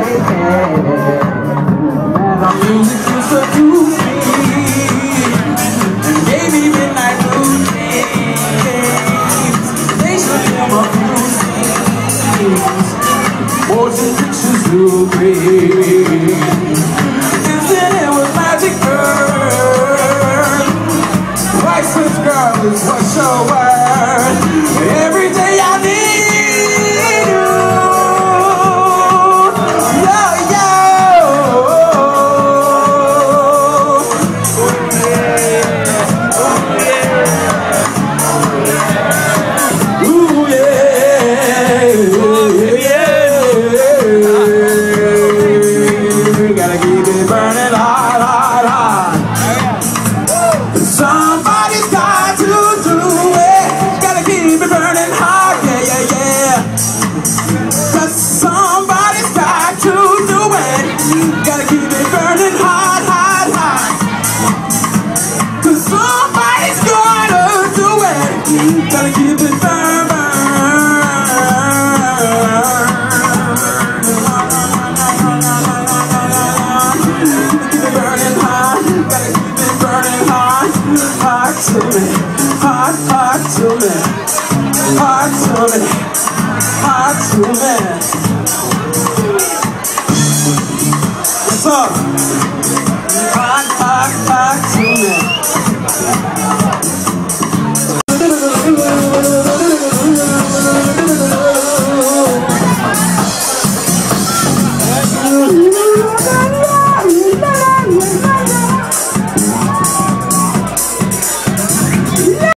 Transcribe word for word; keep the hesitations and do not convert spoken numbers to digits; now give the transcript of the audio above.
And our music feels so groovy and gave me midnight blues. They should hear my blues. Motion pictures look great. And then it was magic girl. Priceless girl is what your word. Every day I need you. Yo, yo. Ooh, yeah. Yeah. Gotta keep it burning hot, hot, hot. Somebody's got to do it. Gotta keep it burning hot, yeah, yeah, yeah. Cause somebody's got to do it. Gotta keep it burning hot, hot, hot. Cause somebody's gonna do it. Gotta keep it burn, burn. Keep it burning hot. Gotta keep it burning hot. Hot to me, hot, hot to me, hot to me, hot to me.